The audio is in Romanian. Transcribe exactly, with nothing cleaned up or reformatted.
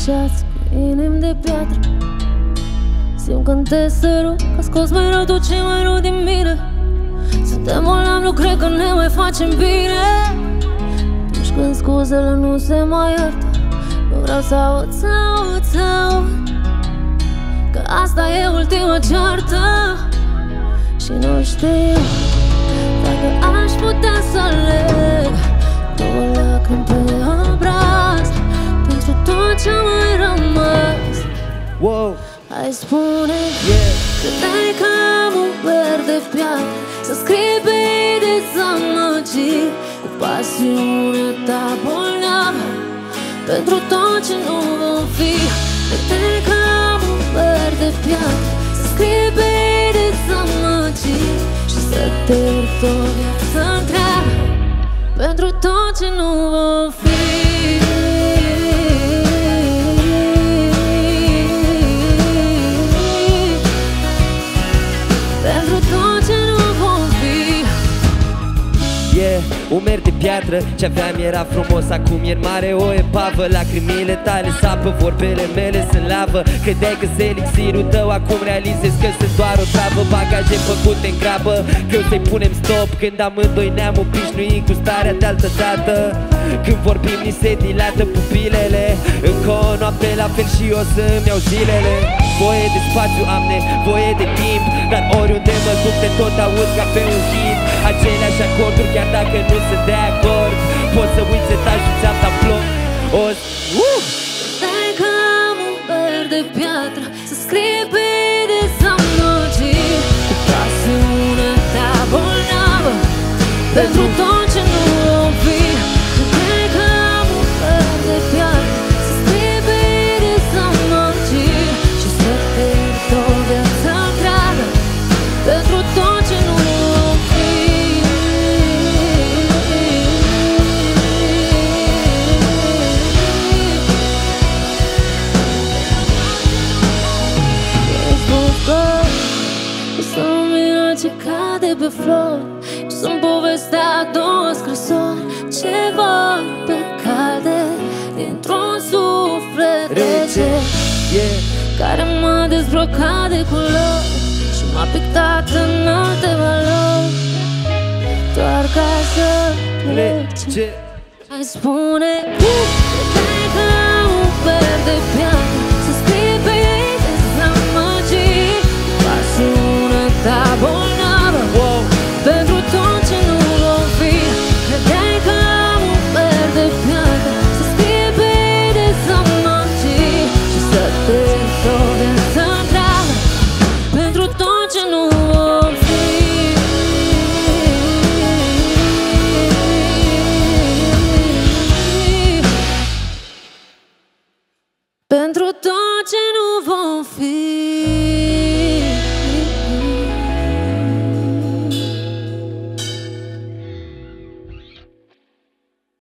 ceață cu inimi de piatră. Simt când te sărut, că scos mai rău tot ce mai rău din mine. Suntem bolnavi, nu cred că ne mai facem bine. Atunci când scuzele nu se mai iartă, nu vreau să aud, să aud, să aud că asta e ultima ceartă. Și nu știu dacă aș putea să aleg două lacrimi pe obraz pentru tot ce mai rămas. Wow. Hai spune, yeah. că dai cam un verde piatră să scrii pe dezamăgiri cu pasiunea ta bolnavă pentru tot ce nu vom fi. Că dai cam un verde piatră să scrii pe dezamăgiri și să te iert o viață întreagă pentru tot ce nu vom fi. Umeri de piatră, ce-aveam era frumos, acum e mare o epavă. Lacrimile tale sapă, vorbele mele sunt lavă. Credeai că-s elixirul tău, acum realizezi că sunt doar o travă. Bagaje făcute în grabă, greu să-i punem stop când amândoi ne-am obișnuit cu starea de altă dată. Când vorbim ni se dilată pupilele, încă o noapte la fel și o să-mi iau zilele. Voie de spațiu, am nevoie de timp, dar oriunde mă duc te tot aud ca pe un hit. Aceleași acorduri, chiar dacă nu sunt de acord, pot să uiți etajul, ți-am dat bloc. O uh! Dai cam un verde piatră să scrii pe dezamăgiri cu pasiunea ta bolnavă pentru tot ce nu vom fi. Dai cam un verde piatră să scrii pe dezamăgiri și să te iert o viață întreagă pentru tot ce nu vom fi. Ce cade pe flori, sunt povestea a două scrisori ce vor pe calde dintr-un suflet rece, yeah. care m-a dezbrocat de culori și m-a pictat în alte valori, doar ca să plece. Hai spune că dai ca un verde piatră